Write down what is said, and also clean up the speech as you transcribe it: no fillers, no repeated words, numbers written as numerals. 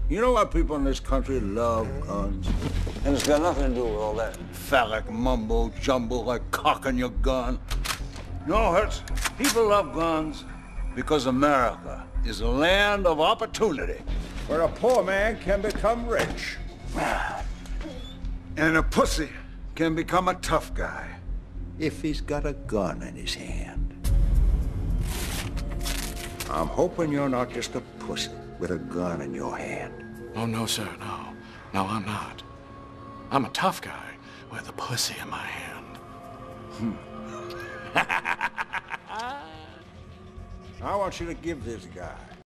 You know why people in this country love guns? And it's got nothing to do with all that. Phallic mumbo jumbo like cocking your gun. No, Hertz, people love guns because America is a land of opportunity where a poor man can become rich. And a pussy can become a tough guy if he's got a gun in his hand. I'm hoping you're not just a pussy with a gun in your hand. Oh, no, sir, no. No, I'm not. I'm a tough guy with a pussy in my hand. I want you to give this guy